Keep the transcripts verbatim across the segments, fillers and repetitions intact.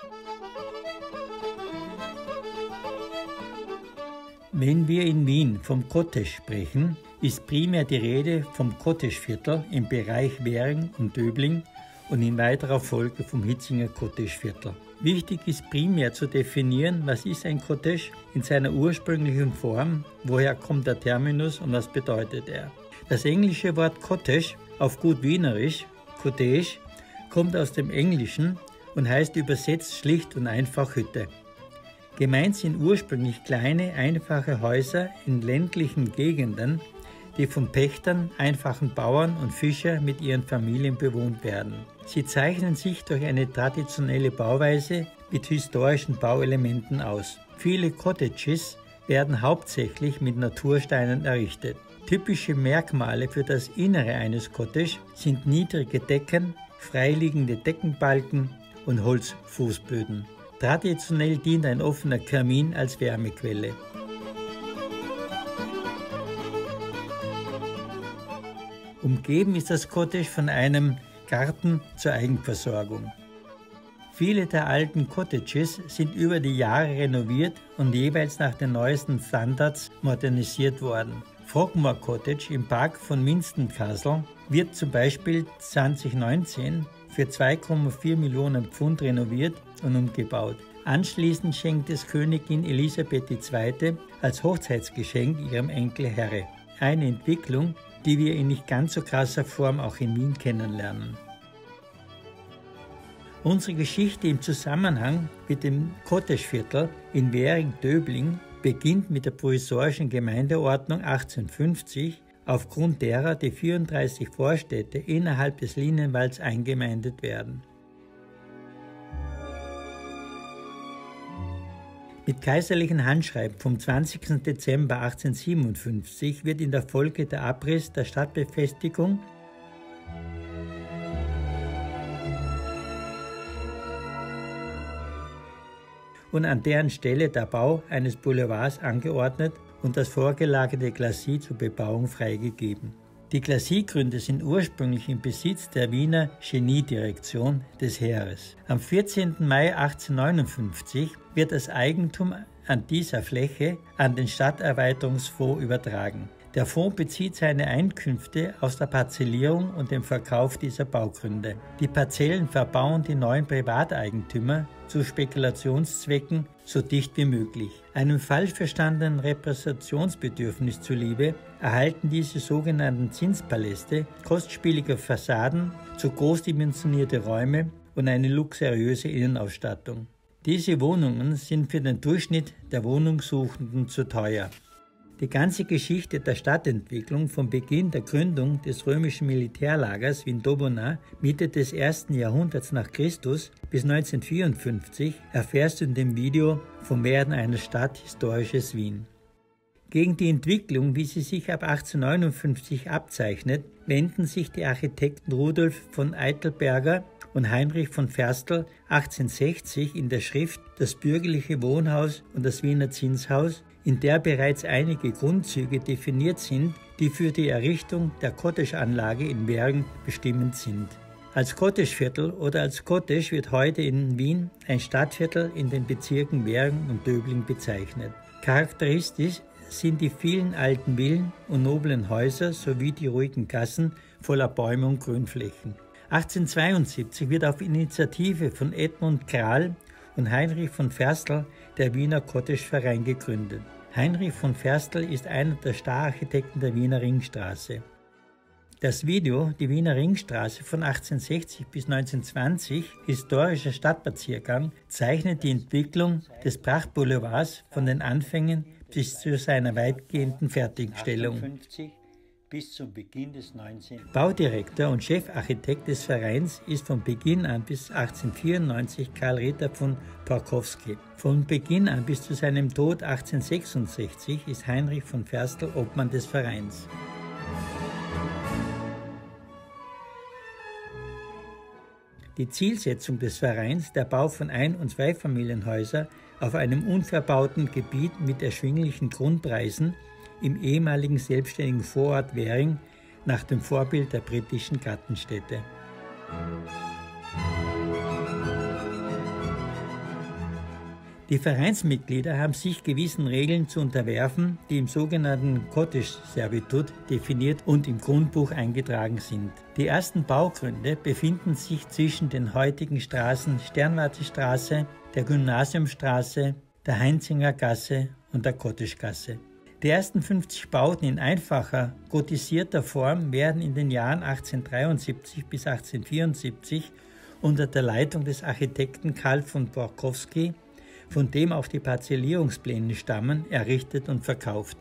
Wenn wir in Wien vom Cottage sprechen, ist primär die Rede vom Cottageviertel im Bereich Währing und Döbling und in weiterer Folge vom Hitzinger Cottageviertel. Wichtig ist primär zu definieren, was ist ein Cottage in seiner ursprünglichen Form, woher kommt der Terminus und was bedeutet er. Das englische Wort Cottage, auf gut Wienerisch, Cottage, kommt aus dem Englischen und heißt übersetzt schlicht und einfach Hütte. Gemeint sind ursprünglich kleine, einfache Häuser in ländlichen Gegenden, die von Pächtern, einfachen Bauern und Fischern mit ihren Familien bewohnt werden. Sie zeichnen sich durch eine traditionelle Bauweise mit historischen Bauelementen aus. Viele Cottages werden hauptsächlich mit Natursteinen errichtet. Typische Merkmale für das Innere eines Cottage sind niedrige Decken, freiliegende Deckenbalken und Holzfußböden. Traditionell dient ein offener Kamin als Wärmequelle. Umgeben ist das Cottage von einem Garten zur Eigenversorgung. Viele der alten Cottages sind über die Jahre renoviert und jeweils nach den neuesten Standards modernisiert worden. Frogmore Cottage im Park von Minston Castle wird zum Beispiel zwanzig neunzehn für zwei Komma vier Millionen Pfund renoviert und umgebaut. Anschließend schenkt es Königin Elisabeth die Zweite als Hochzeitsgeschenk ihrem Enkel Harry. Eine Entwicklung, die wir in nicht ganz so krasser Form auch in Wien kennenlernen. Unsere Geschichte im Zusammenhang mit dem Cottageviertel in Währing-Döbling beginnt mit der provisorischen Gemeindeordnung achtzehnhundertfünfzig, aufgrund derer die vierunddreißig Vorstädte innerhalb des Linienwalds eingemeindet werden. Mit kaiserlichen Handschreiben vom zwanzigsten Dezember achtzehnhundertsiebenundfünfzig wird in der Folge der Abriss der Stadtbefestigung und an deren Stelle der Bau eines Boulevards angeordnet und das vorgelagerte Glacis zur Bebauung freigegeben. Die Glacis-Gründe sind ursprünglich im Besitz der Wiener Geniedirektion des Heeres. Am vierzehnten Mai achtzehnhundertneunundfünfzig wird das Eigentum an dieser Fläche an den Stadterweiterungsfonds übertragen. Der Fonds bezieht seine Einkünfte aus der Parzellierung und dem Verkauf dieser Baugründe. Die Parzellen verbauen die neuen Privateigentümer zu Spekulationszwecken so dicht wie möglich. Einem falsch verstandenen Repräsentationsbedürfnis zuliebe erhalten diese sogenannten Zinspaläste kostspielige Fassaden, zu großdimensionierte Räume und eine luxuriöse Innenausstattung. Diese Wohnungen sind für den Durchschnitt der Wohnungssuchenden zu teuer. Die ganze Geschichte der Stadtentwicklung vom Beginn der Gründung des römischen Militärlagers Vindobona Mitte des ersten Jahrhunderts nach Christus bis neunzehnhundertvierundfünfzig erfährst du in dem Video vom Werden einer Stadt historisches Wien. Gegen die Entwicklung, wie sie sich ab achtzehnhundertneunundfünfzig abzeichnet, wenden sich die Architekten Rudolf von Eitelberger und Heinrich von Ferstel achtzehnhundertsechzig in der Schrift Das bürgerliche Wohnhaus und das Wiener Zinshaus, in der bereits einige Grundzüge definiert sind, die für die Errichtung der Cottage-Anlage in Währing bestimmend sind. Als Cottageviertel oder als Cottage wird heute in Wien ein Stadtviertel in den Bezirken Währing und Döbling bezeichnet. Charakteristisch sind die vielen alten Villen und noblen Häuser sowie die ruhigen Gassen voller Bäume und Grünflächen. achtzehnhundertzweiundsiebzig wird auf Initiative von Edmund Kral und Heinrich von Ferstel der Wiener Cottageverein gegründet. Heinrich von Ferstel ist einer der Stararchitekten der Wiener Ringstraße. Das Video Die Wiener Ringstraße von achtzehnhundertsechzig bis neunzehnhundertzwanzig, historischer Stadtspaziergang, zeichnet die Entwicklung des Prachtboulevards von den Anfängen bis zu seiner weitgehenden Fertigstellung. Bis zum Beginn des neunzehnten Baudirektor und Chefarchitekt des Vereins ist von Beginn an bis achtzehnhundertvierundneunzig Karl Ritter von Porkowski. Von Beginn an bis zu seinem Tod achtzehnhundertsechsundsechzig ist Heinrich von Ferstel Obmann des Vereins. Die Zielsetzung des Vereins, der Bau von Ein- und Zweifamilienhäusern auf einem unverbauten Gebiet mit erschwinglichen Grundpreisen im ehemaligen selbstständigen Vorort Währing nach dem Vorbild der britischen Gartenstädte. Die Vereinsmitglieder haben sich gewissen Regeln zu unterwerfen, die im sogenannten Cottage Servitut definiert und im Grundbuch eingetragen sind. Die ersten Baugründe befinden sich zwischen den heutigen Straßen Sternwartestraße, der Gymnasiumstraße, der Heinzinger Gasse und der Cottagegasse. Die ersten fünfzig Bauten in einfacher, gotisierter Form werden in den Jahren achtzehnhundertdreiundsiebzig bis achtzehnhundertvierundsiebzig unter der Leitung des Architekten Karl von Borkowski, von dem auch die Parzellierungspläne stammen, errichtet und verkauft.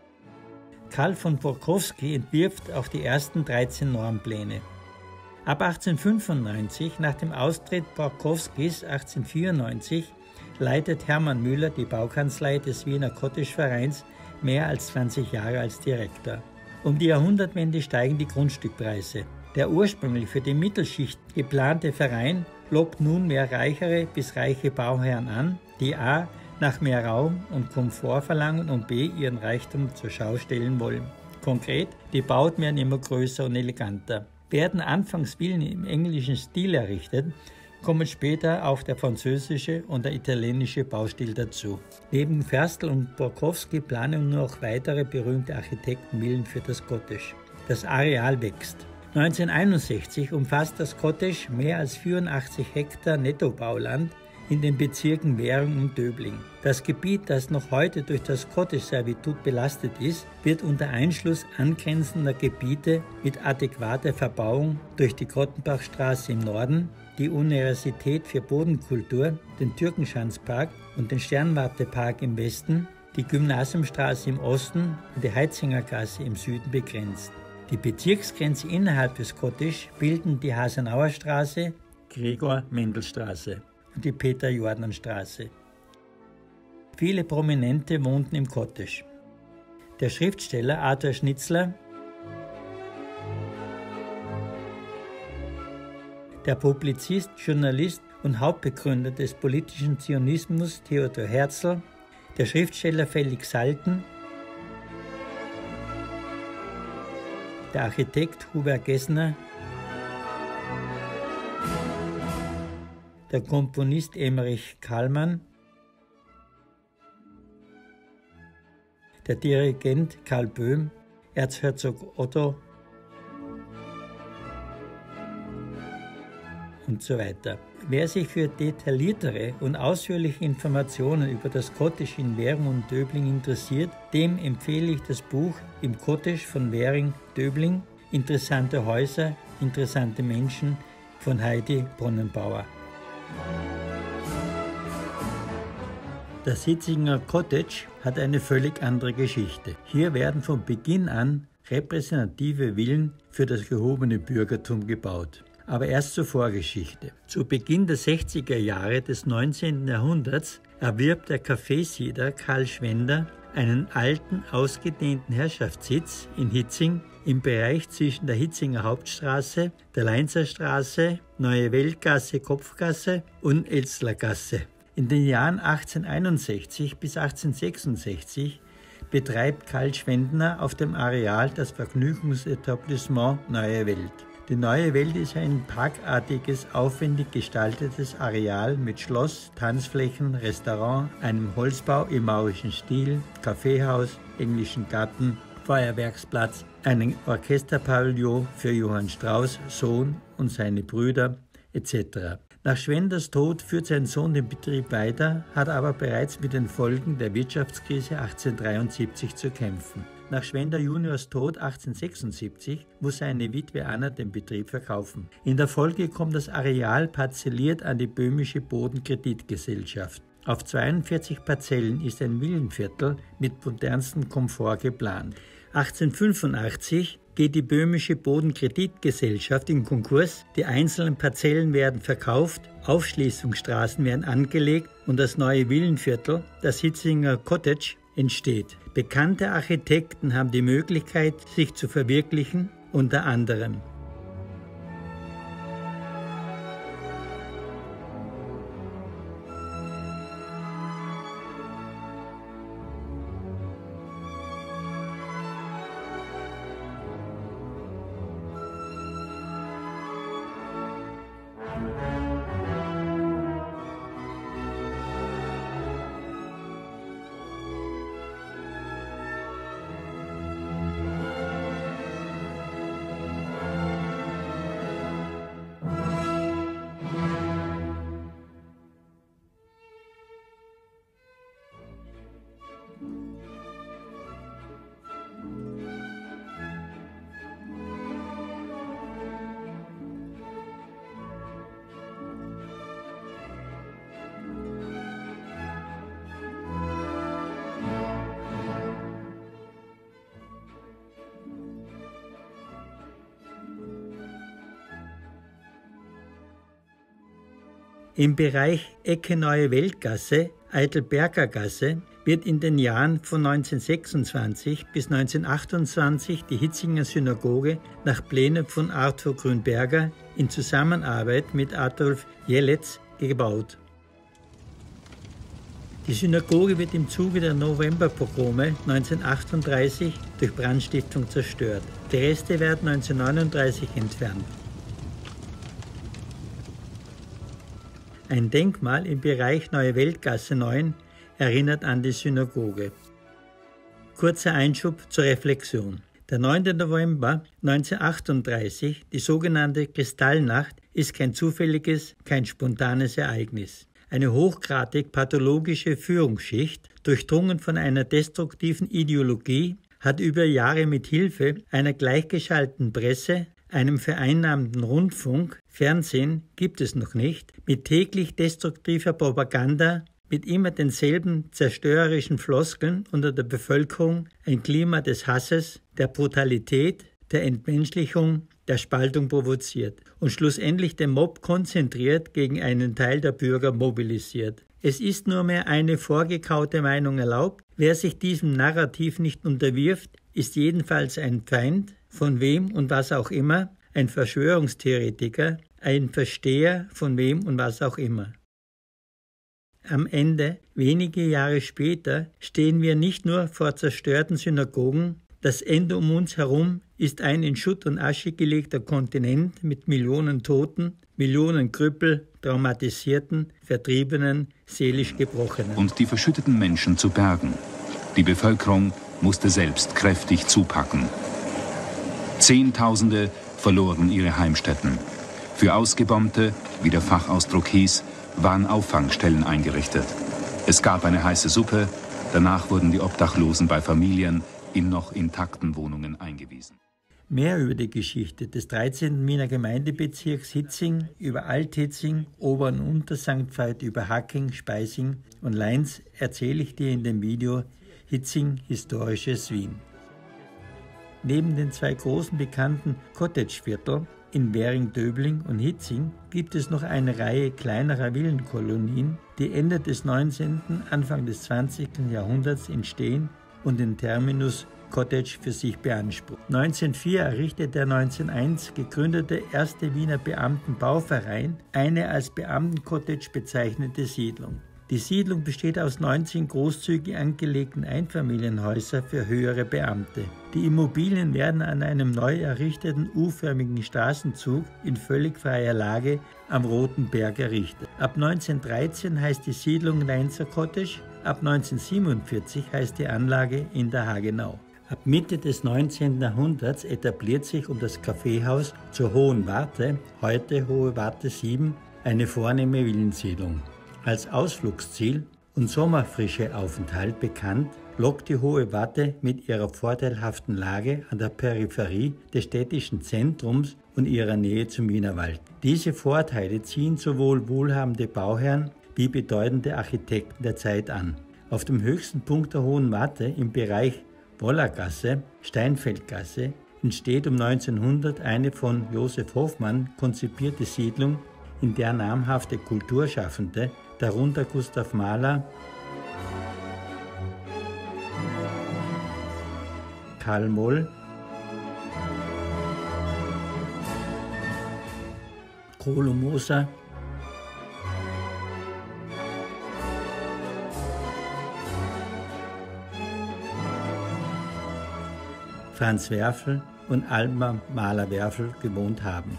Karl von Borkowski entwirft auch die ersten dreizehn Normpläne. Ab achtzehnhundertfünfundneunzig, nach dem Austritt Borkowskis achtzehnhundertvierundneunzig, leitet Hermann Müller die Baukanzlei des Wiener Cottage-Vereins mehr als zwanzig Jahre als Direktor. Um die Jahrhundertwende steigen die Grundstückpreise. Der ursprünglich für die Mittelschicht geplante Verein lockt nunmehr reichere bis reiche Bauherren an, die a. nach mehr Raum und Komfort verlangen und b. ihren Reichtum zur Schau stellen wollen. Konkret, die Bauten werden immer größer und eleganter. Werden anfangs Villen im englischen Stil errichtet, kommen später auch der französische und der italienische Baustil dazu. Neben Ferstl und Borkowski planen noch weitere berühmte Architektenvillen für das Cottage. Das Areal wächst. neunzehnhunderteinundsechzig umfasst das Cottage mehr als vierundachtzig Hektar Nettobauland in den Bezirken Währing und Döbling. Das Gebiet, das noch heute durch das Cottage-Servitut belastet ist, wird unter Einschluss angrenzender Gebiete mit adäquater Verbauung durch die Grottenbachstraße im Norden, die Universität für Bodenkultur, den Türkenschanzpark und den Sternwartepark im Westen, die Gymnasiumstraße im Osten und die Heitzingergasse im Süden begrenzt. Die Bezirksgrenze innerhalb des Cottage bilden die Hasenauerstraße, Gregor-Mendel-Straße und die Peter-Jordan-Straße. Viele Prominente wohnten im Cottage. Der Schriftsteller Arthur Schnitzler, der Publizist, Journalist und Hauptbegründer des politischen Zionismus Theodor Herzl, der Schriftsteller Felix Salten, der Architekt Hubert Gessner, der Komponist Emmerich Kallmann, der Dirigent Karl Böhm, Erzherzog Otto und so weiter. Wer sich für detailliertere und ausführliche Informationen über das Cottage in Währing und Döbling interessiert, dem empfehle ich das Buch Im Cottage von Währing-Döbling, Interessante Häuser, interessante Menschen von Heidi Bronnenbauer. Das Hitzinger Cottage hat eine völlig andere Geschichte. Hier werden von Beginn an repräsentative Villen für das gehobene Bürgertum gebaut. Aber erst zur Vorgeschichte. Zu Beginn der sechziger Jahre des neunzehnten Jahrhunderts erwirbt der Kaffeesieder Karl Schwender einen alten, ausgedehnten Herrschaftssitz in Hitzing im Bereich zwischen der Hitzinger Hauptstraße, der Leinzer Straße, Neue Weltgasse, Kopfgasse und Elzlergasse. In den Jahren achtzehnhunderteinundsechzig bis achtzehnhundertsechsundsechzig betreibt Karl Schwendner auf dem Areal das Vergnügungsetablissement Neue Welt. Die Neue Welt ist ein parkartiges, aufwendig gestaltetes Areal mit Schloss, Tanzflächen, Restaurant, einem Holzbau im maurischen Stil, Kaffeehaus, englischen Garten, Feuerwerksplatz, einem Orchesterpavillon für Johann Strauss, Sohn und seine Brüder et cetera. Nach Schwenders Tod führt sein Sohn den Betrieb weiter, hat aber bereits mit den Folgen der Wirtschaftskrise achtzehnhundertdreiundsiebzig zu kämpfen. Nach Schwender Juniors Tod achtzehnhundertsechsundsiebzig muss seine Witwe Anna den Betrieb verkaufen. In der Folge kommt das Areal parzelliert an die Böhmische Bodenkreditgesellschaft. Auf zweiundvierzig Parzellen ist ein Villenviertel mit modernstem Komfort geplant. achtzehnhundertfünfundachtzig geht die Böhmische Bodenkreditgesellschaft in Konkurs, die einzelnen Parzellen werden verkauft, Aufschließungsstraßen werden angelegt und das neue Villenviertel, das Hitzinger Cottage, entsteht. Bekannte Architekten haben die Möglichkeit, sich zu verwirklichen, unter anderem Im Bereich Ecke Neue Weltgasse, Eidelberger Gasse, wird in den Jahren von neunzehnhundertsechsundzwanzig bis neunzehnhundertachtundzwanzig die Hitzinger Synagoge nach Plänen von Arthur Grünberger in Zusammenarbeit mit Adolf Jeletz gebaut. Die Synagoge wird im Zuge der Novemberpogrome neunzehnhundertachtunddreißig durch Brandstiftung zerstört. Die Reste werden neunzehnhundertneununddreißig entfernt. Ein Denkmal im Bereich Neue Weltgasse neun erinnert an die Synagoge. Kurzer Einschub zur Reflexion. Der neunte November neunzehnhundertachtunddreißig, die sogenannte Kristallnacht, ist kein zufälliges, kein spontanes Ereignis. Eine hochgradig pathologische Führungsschicht, durchdrungen von einer destruktiven Ideologie, hat über Jahre mit Hilfe einer gleichgeschalteten Presse, einem vereinnahmten Rundfunk, Fernsehen gibt es noch nicht, mit täglich destruktiver Propaganda, mit immer denselben zerstörerischen Floskeln unter der Bevölkerung ein Klima des Hasses, der Brutalität, der Entmenschlichung, der Spaltung provoziert und schlussendlich den Mob konzentriert gegen einen Teil der Bürger mobilisiert. Es ist nur mehr eine vorgekaute Meinung erlaubt. Wer sich diesem Narrativ nicht unterwirft, ist jedenfalls ein Feind, von wem und was auch immer, ein Verschwörungstheoretiker, ein Versteher von wem und was auch immer. Am Ende, wenige Jahre später, stehen wir nicht nur vor zerstörten Synagogen, das Ende um uns herum ist ein in Schutt und Asche gelegter Kontinent mit Millionen Toten, Millionen Krüppel, Traumatisierten, Vertriebenen, seelisch Gebrochenen. Und die verschütteten Menschen zu bergen. Die Bevölkerung musste selbst kräftig zupacken. Zehntausende verloren ihre Heimstätten. Für Ausgebombte, wie der Fachausdruck hieß, waren Auffangstellen eingerichtet. Es gab eine heiße Suppe, danach wurden die Obdachlosen bei Familien in noch intakten Wohnungen eingewiesen. Mehr über die Geschichte des dreizehnten Wiener Gemeindebezirks Hitzing, über Alt-Hitzing, Ober- und Unter-Sankt Veit, über Hacking, Speising und Leins erzähle ich dir in dem Video Hitzing, historisches Wien. Neben den zwei großen bekannten Cottagevierteln in Währing-Döbling und Hitzing gibt es noch eine Reihe kleinerer Villenkolonien, die Ende des neunzehnten, Anfang des zwanzigsten Jahrhunderts entstehen und den Terminus Cottage für sich beansprucht. neunzehnhundertvier errichtete der neunzehnhunderteins gegründete erste Wiener Beamtenbauverein eine als Beamtencottage bezeichnete Siedlung. Die Siedlung besteht aus neunzehn großzügig angelegten Einfamilienhäusern für höhere Beamte. Die Immobilien werden an einem neu errichteten U-förmigen Straßenzug in völlig freier Lage am Roten Berg errichtet. Ab neunzehnhundertdreizehn heißt die Siedlung Leinzer Cottage, ab neunzehnhundertsiebenundvierzig heißt die Anlage in der Hagenau. Ab Mitte des neunzehnten Jahrhunderts etabliert sich um das Kaffeehaus zur Hohen Warte, heute Hohe Warte sieben, eine vornehme Villensiedlung. Als Ausflugsziel und Sommerfrische-Aufenthalt bekannt, lockt die Hohe Warte mit ihrer vorteilhaften Lage an der Peripherie des städtischen Zentrums und ihrer Nähe zum Wienerwald. Diese Vorteile ziehen sowohl wohlhabende Bauherren wie bedeutende Architekten der Zeit an. Auf dem höchsten Punkt der Hohen Warte im Bereich Wollergasse, Steinfeldgasse, entsteht um neunzehnhundert eine von Josef Hoffmann konzipierte Siedlung, in der namhafte Kulturschaffende, darunter Gustav Mahler, Karl Moll, Kolo Moser, Franz Werfel und Alma Mahler-Werfel gewohnt haben.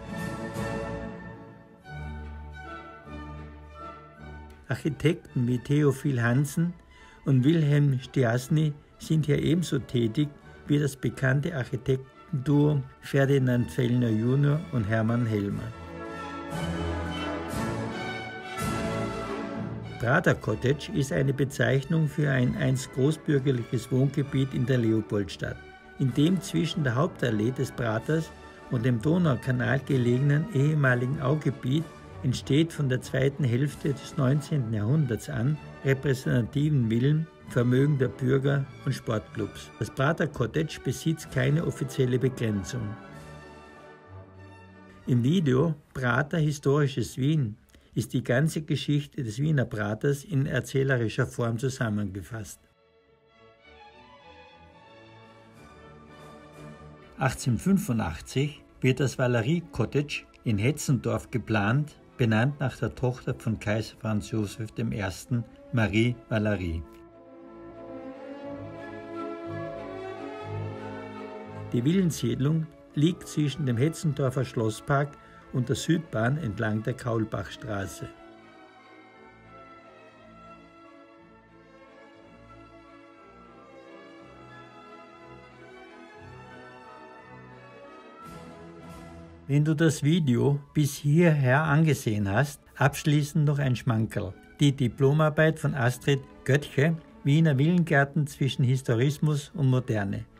Architekten wie Theophil Hansen und Wilhelm Stiasny sind hier ebenso tätig wie das bekannte Architektenduo Ferdinand Fellner Junior und Hermann Helmer. Prater Cottage ist eine Bezeichnung für ein einst großbürgerliches Wohngebiet in der Leopoldstadt. In dem zwischen der Hauptallee des Praters und dem Donaukanal gelegenen ehemaligen Augebiet entsteht von der zweiten Hälfte des neunzehnten Jahrhunderts an repräsentativen Villen, Vermögen der Bürger und Sportclubs. Das Prater Cottage besitzt keine offizielle Begrenzung. Im Video Prater historisches Wien ist die ganze Geschichte des Wiener Praters in erzählerischer Form zusammengefasst. achtzehnhundertfünfundachtzig wird das Valerie Cottage in Hetzendorf geplant, benannt nach der Tochter von Kaiser Franz Joseph der Erste, Marie Valerie. Die Villensiedlung liegt zwischen dem Hetzendorfer Schlosspark und der Südbahn entlang der Kaulbachstraße. Wenn du das Video bis hierher angesehen hast, abschließend noch ein Schmankerl. Die Diplomarbeit von Astrid Göttche, Wiener Villengärten zwischen Historismus und Moderne.